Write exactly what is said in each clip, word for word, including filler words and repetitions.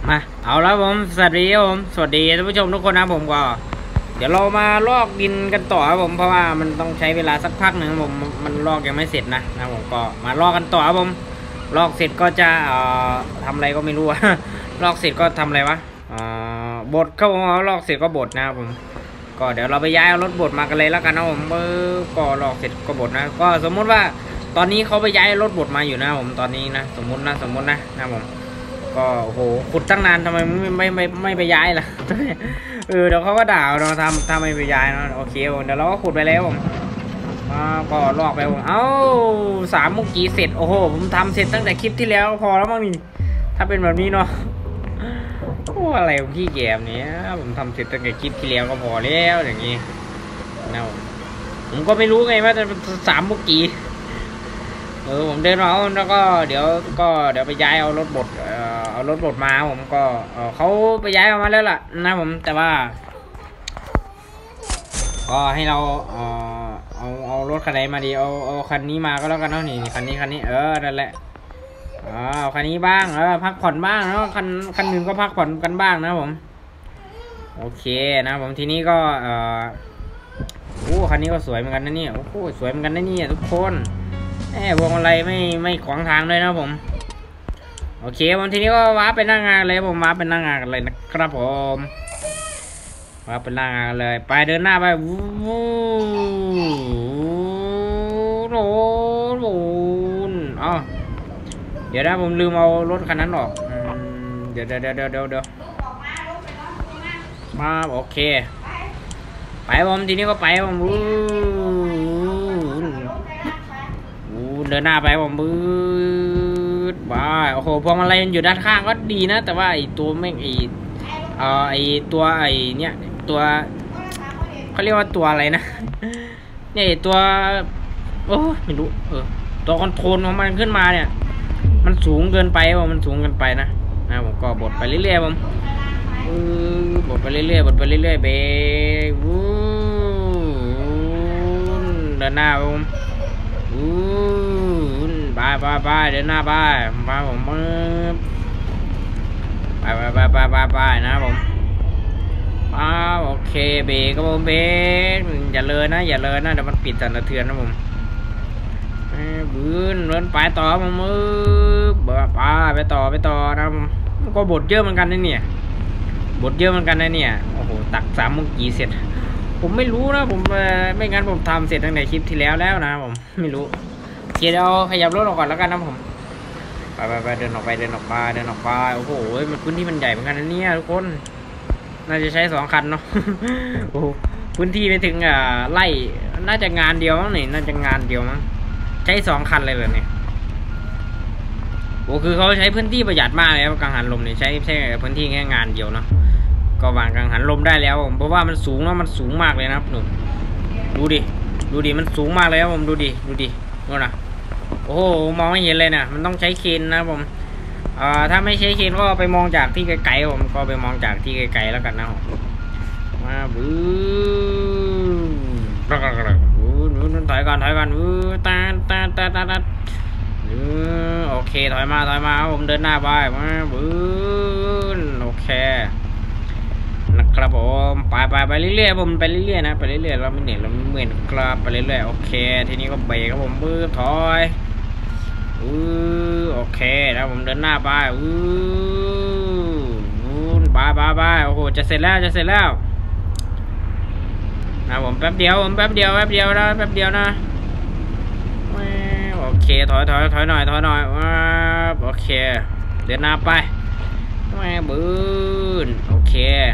มาเอาแล้วผมสวัสดีครับผมสวัสดีท่านผู้ชมทุกคนนะผมก็เดี๋ยวเรามาลอกดินกันต่อครับผมเพราะว่ามันต้องใช้เวลาสักพักหนึ่งผมมันลอกยังไม่เสร็จนะนะผมก็มาลอกกันต่อครับผมลอกเสร็จก็จะเอ่อทำอะไรก็ไม่รู้ ลอกเสร็จก็ทำอะไรวะเอ่อบดเข้าผมลอกเสร็จก็บดนะครับผมก็เดี๋ยวเราไปย้ายรถบดมากันเลยแล้วกันนะผมเออก็ลอกเสร็จก็บดนะก็สมมุติว่าตอนนี้เขาไปย้ายรถบดมาอยู่นะผมตอนนี้นะสมมุตินะสมมุตินะนะผมก็โอ้โหขุดตั้งนานทำไมไม่ไม่ไม่ไม่ไปย้ายล่ะ เออเดี๋ยวเขาก็ด่าเราทำทำไม่ไปย้ายนะโอเคเดี๋ยวเราก็ขุดไปแล้วผมก็ลอกไปผมเอ้าสามมุกกี้เสร็จโอ้โหผมทำเสร็จตั้งแต่คลิปที่แล้วพอแล้วมั้งนี่ถ้าเป็นแบบนี้เนาะโอ้อะไรของพี่แกมเนี่ยผมทำเสร็จตั้งแต่คลิปที่แล้วก็พอแล้วอย่างนี้นะผมก็ไม่รู้ไงว่าจะสามมุกกี้เออผมเดินเอาแล้วก็เดี๋ยวก็เดี๋ยวไปย้ายเอารถบดเอ่อเอารถบดมาผมก็เออเขาไปย้ายออกมาแล้วล่ะนะผมแต่ว่าก็ให้เราเออเอาเอารถคันไหนมาดีเอาเอาคันนี้มาก็แล้วกันเนาะนี่คันนี้คันนี้เออนั่นแหละเอาคันนี้บ้างเออพักผ่อนบ้างเนาะคันคันหนึ่งก็พักผ่อนกันบ้างนะผมโอเคนะผมทีนี้ก็เออโอ้คันนี้ก็สวยเหมือนกันนะเนี่ยโอ้โหสวยเหมือนกันนะเนี่ยทุกคนแหมวงอะไรไม่ไม่ขวางทางเลยนะผมโอเควันทีนี้ก็ว้าไปนั่งงานเลยผมว้าไปนั่งงานกันเลยนะครับผมว้าไปนั่งงานเลยไปเดินหน้าไปวู้โหโหอ๋อเดี๋ยวนะผมลืมเอารถคันนั้นออกเดี๋ยวเดี๋ยวเดี๋ยวเดี๋ยวเดี๋ยวมาโอเคไปผมทีนี้ก็ไปผมวู้เดินหน้าไปผมบืดบ้าโอ้โหพวงมาลัยอยู่ด้านข้างก็ดีนะแต่ว่าไอตัวแม่งไอเอ่อไอตัวไอเนี้ยตัวเขาเรียกว่าตัวอะไรนะเนี่ยตัวโอ้ไม่รู้เออตัวคอนโทรลของมันขึ้นมาเนี่ยมันสูงเกินไปว่ามันสูงเกินไปนะนะผมก็บดไปเรื่อยๆผมบดไปเรื่อยๆบดไปเรื่อยๆเบวูเดินหน้าผมไปไปไปเดินหน้าไปไปผมไปไปไปไปไปไปนะผมอ้าโอเคเบรกก็ผมเบรกอย่าเลยนะอย่าเลยนะเดี๋ยวมันปิดสั่นสะเทือนนะผมบืนเดินไปต่อผมมือไปไปต่อไปต่อนะผมก็บทเยอะเหมือนกันนะเนี่ยบทเยอะเหมือนกันนะเนี่ยโอ้โหตักสามมุกกี่เสร็จผมไม่รู้นะผมไม่งั้นผมทำเสร็จตั้งแต่คลิปที่แล้วแล้วนะผมไม่รู้เดี๋ยวขยับรถออกก่อนแล้วกันนะผมไปไปไปเดินออกไปเดินออกไปเดินออกไปโอ้โหมันพื้นที่มันใหญ่เหมือนกันนะเนี่ยทุกคนน่าจะใช้สองคันเนาะโอ้พื้นที่ไปถึงอ่าไล่น่าจะงานเดียวมั้งนี่น่าจะงานเดียวมั้งใช้สองคันเลยเหรอเนี่ยโอ้คือเขาใช้พื้นที่ประหยัดมากเลยกังหันลมเนี่ยใช้ใช้พื้นที่แค่งานเดียวเนาะก็วางกังหันลมได้แล้วผมเพราะว่ามันสูงเนาะมันสูงมากเลยนะหนุ่มดูดิดูดิมันสูงมากเลยครับผมดูดิดูดินู่นนะโอ้โหมองไม่เห็นเลยนะมันต้องใช้เคนนะผมเอ่อถ้าไม่ใช้เคนก็ไปมองจากที่ไกลๆผมก็ไปมองจากที่ไกลๆแล้วกันนะมาบื้อถอยก่อนถอยก่อนบื้อตาตาตาตาตาโอเคถอยมาถอยมาผมเดินหน้าไปมาบื้อโอเคนะครับผมไปไปไปเรื่อยๆผมไปเรื่อยๆนะไปเรื่อยๆเราไม่เหนื่อยเราไม่เมื่อยครับไปเรื่อยๆโอเคทีนี้ก็เบรกครับผมบื้อถอยอือโอเคแล้วผมเดินหน้าไปอือไปไปไปโอ้โหจะเสร็จแล้วจะเสร็จแล้วนะผมแป๊บเดียวผมแป๊บเดียวแป๊บเดียวนะแป๊บเดียวนะโอเคถอยถอยถอยหน่อยถอยหน่อยโอเคเดินหน้าไปบื้อโอเค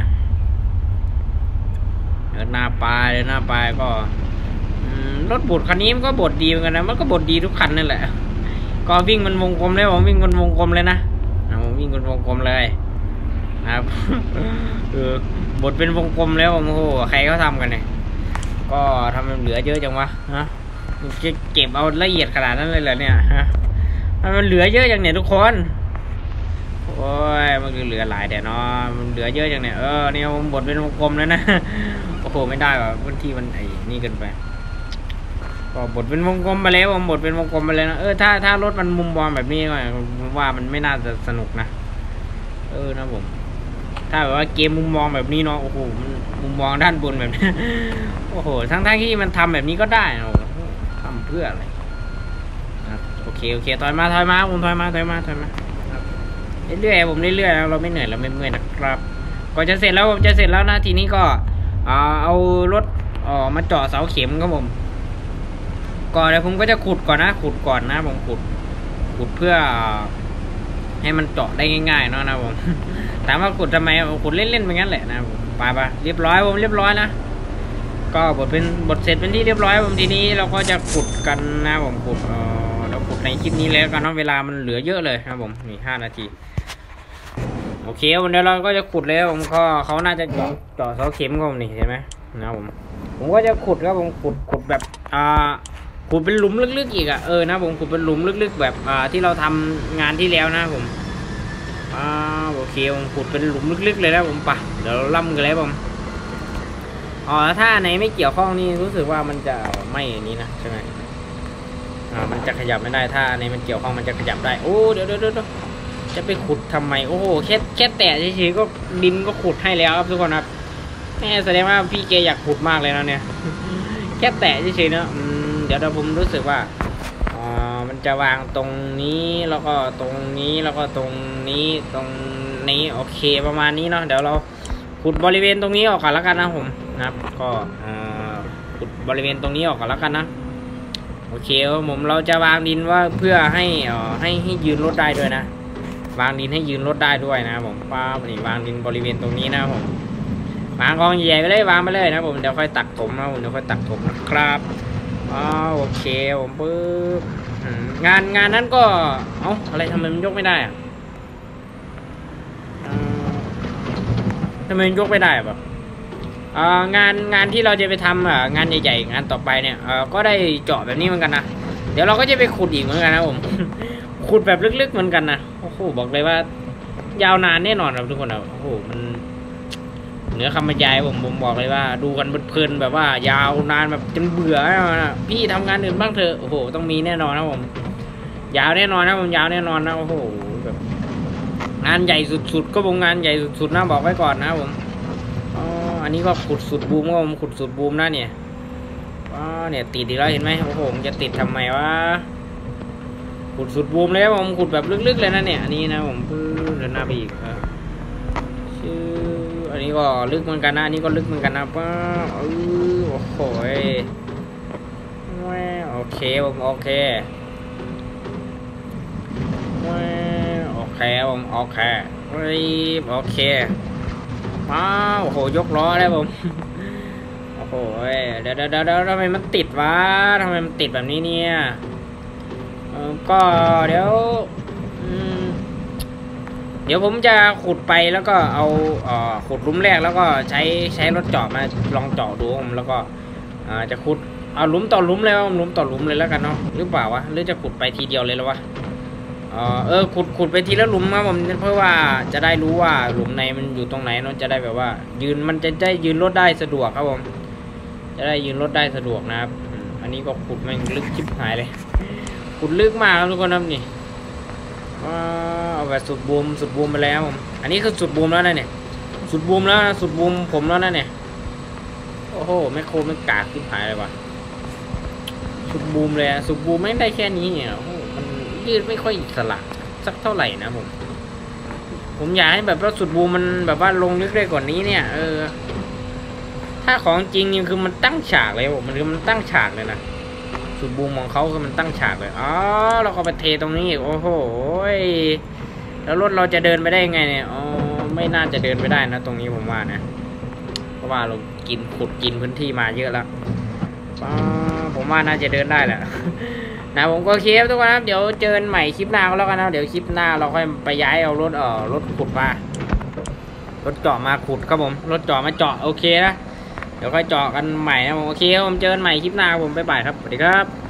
เดินหน้าไปเดินหน้าไปก็รถบดคันนี้มันก็บดดีเหมือนกันนะมันก็บดดีทุกคันนั่นแหละก็วิ่งมันวงกลมเลยผมวิ่งมันวงกลมเลยนะผมวิ่งเป็นวงกลมเลยนะครับเออบดเป็นวงกลมแล้วผมโอ้โหใครเขาทำกันเนี่ยก็ทำมันเหลือเยอะจังวะฮะเก็บเอาละเอียดขนาดนั้นเลยเหรอเนี่ยฮะมันเหลือเยอะอย่างเนี่ยทุกคนโอ้ยมันคือเหลือหลายแต่เนาะมันเหลือเยอะอย่างเนี่ยเออเนี่ยผมบดเป็นวงกลมแล้วนะโอ้โหไม่ได้ว่ะพื้นที่มันไอ้นี่เกินไปก็บดเป็นวงกลมไปแล้วผมบดเป็นวงกลมไปเลยนะเออถ้าถ้ารถมันมุมมองแบบนี้ก็ว่ามันไม่น่าจะสนุกนะเออนะผมถ้าแบบว่าเกมมุมมองแบบนี้เนาะโอ้โหมุมมองด้านบนแบบนี้โอ้โหทั้งทั้งที่มันทำแบบนี้ก็ได้นะทำเพื่ออะไรครับโอเคโอเคถอยมาถอยมาผมถอยมาถอยมาถอยมาเรื่อยๆผมเรื่อยๆแล้วเราไม่เหนื่อยเราไม่เมื่อยนะครับก็จะเสร็จแล้วผมจะเสร็จแล้วนะทีนี้ก็เอารถมาเจาะเสาเข็มครับผมก่อนเดี๋ยวผมก็จะขุดก่อนนะขุดก่อนนะผมขุดขุดเพื่อให้มันเจาะได้ง่ายๆเนาะนะผมถามว่าขุดทำไมขุดเล่นๆไปงั้นแหละนะผมไปไปเรียบร้อยผมเรียบร้อยนะก็บทเป็นบทเสร็จเป็นที่เรียบร้อยผมทีนี้เราก็จะขุดกันนะผมขุดเออเราขุดในคลิปนี้แล้วกันเนาะเวลามันเหลือเยอะเลยนะผมนี่ห้านาทีโอเควันเดี๋ยวเราก็จะขุดแล้วผมก็เขาน่าจะเจาะเจาะเสาเข็มก็นี่เห็นไหมนะผมผมก็จะขุดครับผมขุดขุดแบบอ่าขุดเป็นหลุมลึกๆอีกอ่ะเออนะผมขุดเป็นหลุมลึกๆแบบอ่าที่เราทำงานที่แล้วนะผมอ่าโอเคผมขุดเป็นหลุมลึกๆเลยนะผมปะเดี๋ยวเราล่ำกันเลยผมอ๋อถ้าไหนไม่เกี่ยวข้องนี่รู้สึกว่ามันจะไม่อย่างนี้นะใช่ไหมอ่ามันจะขยับไม่ได้ถ้าในมันเกี่ยวข้องมันจะขยับได้โอ้เดี๋ยวเดี๋ยวเดี๋ยวจะไปขุดทำไมโอ้โหแค่แค่แตะเฉยๆก็ดินก็ขุดให้แล้วครับทุกคนครับแม่แสดงว่าพี่เกอยากขุดมากเลยนะเนี่ยแค่แตะเฉยๆนะเดี๋ยวเราผมรู้สึกว่าอ๋อมันจะวางตรงนี้แล้วก็ตรงนี้แล้วก็ตรงนี้ตรงนี้โอเคประมาณนี้เนาะเดี๋ยวเราขุดบริเวณตรงนี้ออกก่อนแล้วกันนะผมนะครับก็ขุดบริเวณตรงนี้ออกก่อนแล้วกันนะโอเคผมเราจะวางดินว่าเพื่อให้อ๋อให้ให้ยืนรถได้ด้วยนะวางดินให้ยืนรถได้ด้วยนะผมป้านี่วางดินบริเวณตรงนี้นะผมวางกองใหญ่ไปเลยวางไปเลยนะผมเดี๋ยวค่อยตักถมนะผมเดี๋ยวค่อยตักถมนะครับอ๋อโอเคผมปึ๊บงานงานนั้นก็เอ้าอะไรทำไมมันยกไม่ได้อะทำไมมันยกไม่ได้แบบงานงานที่เราจะไปทำงานใหญ่ๆงานต่อไปเนี่ยก็ได้เจาะแบบนี้เหมือนกันนะเดี๋ยวเราก็จะไปขุดอีกเหมือนกันนะผมขุดแบบลึกๆเหมือนกันนะโอ้โหบอกเลยว่ายาวนานแน่นอนครับทุกคนนะโอ้โหมันเหนือคำบรรยายผมผมบอกเลยว่าดูกันเพลินๆแบบว่ายาวนานแบบจนเบื่อนะพี่ทำงานอื่นบ้างเถอะโอ้โหต้องมีแน่นอนนะผมยาวแน่นอนนะผมยาวแน่นอนนะโอ้โหแบบงานใหญ่สุดๆก็ผมงานใหญ่สุดๆนะบอกไว้ก่อนนะผมอ๋ออันนี้ก็ขุดสุดบูมก็ผมขุดสุดบูมนะเนี่ยอ๋อเนี่ยติดอีกแล้วเห็นไหมโอ้โหมันจะติดทำไมวะขุดสุดบูมเลยผมขุดแบบลึกๆเลยนะเนี่ยอันนี้นะผมปื้อเดินหน้าไปอีกชื่ออันนี้ก็ลึกเหมือนกันนะอันนี้ก็ลึกเหมือนกันนะป้าเออโอ้โหโอเคผมโอเคโอเคผมโอเคโอเคป้าโอ้โหยกล้อแล้วผมโอ้โหเดี๋ยวเดี๋ยวเดี๋ยวทำไมมันติดวะทำไมมันติดแบบนี้เนี่ยก็เดี๋ยวเดี๋ยวผมจะขุดไปแล้วก็เอาขุดหลุมแรกแล้วก็ใช้ใช้รถเจาะมาลองเจาะดูผมแล้วก็จะขุดเอาหลุมต่อหลุมเลยว่าหลุมต่อหลุมเลยแล้วกันเนาะหรือเปล่าวะหรือจะขุดไปทีเดียวเลยแล้ววะเออขุดขุดไปทีละหลุมครับผมเพื่อว่าจะได้รู้ว่าหลุมในมันอยู่ตรงไหนเนาะจะได้แบบว่ายืนมันจะได้ยืนรถได้สะดวกครับผมจะได้ยืนรถได้สะดวกนะครับอันนี้ก็ขุดมันลึกชิบหายเลยขุดลึกมากครับทุกคนครับนี่เอาแบบสุดบูมสุดบูมไปแล้วผมอันนี้คือสุดบูมแล้วนะเนี่ยสุดบูมแล้วสุดบูมผมแล้วนะเนี่ยโอ้โหแมคโครมันกากชิบหายเลยว่ะสุดบูมเลยสุดบูมไม่ได้แค่นี้เนี่ยมันยืดไม่ค่อยอิสระสักเท่าไหร่นะผมผมอยากให้แบบว่าสุดบูมมันแบบว่าลงลึกได้กว่านี้เนี่ยเออถ้าของจริงนี่คือมันตั้งฉากเลยผมมันคือมันตั้งฉากเลยนะสุดบูมของเขาคือมันตั้งฉากเลยอ๋อเราก็ไปเทตรงนี้อีกโอ้โหแล้วรถเราจะเดินไปได้ไงเนี่ยอ๋อไม่น่าจะเดินไปได้นะตรงนี้ผมว่านะเพราะว่าเรากินขุดกินพื้นที่มาเยอะแล้วผมว่าน่าจะเดินได้แหละนะผมก็เคฟทุกคนครับเดี๋ยวเจอกันใหม่คลิปหน้าก็แล้วกันนะเดี๋ยวคลิปหน้าเราค่อยไปย้ายเอารถเอ่อรถขุดมารถเจาะมาขุดครับผมรถเจาะมาเจาะโอเคนะเดี๋ยวค่อยเจาะกันใหม่นะผมโอเคผมเจอกันใหม่คลิปหน้าผมบ๊ายบายครับสวัสดีครับ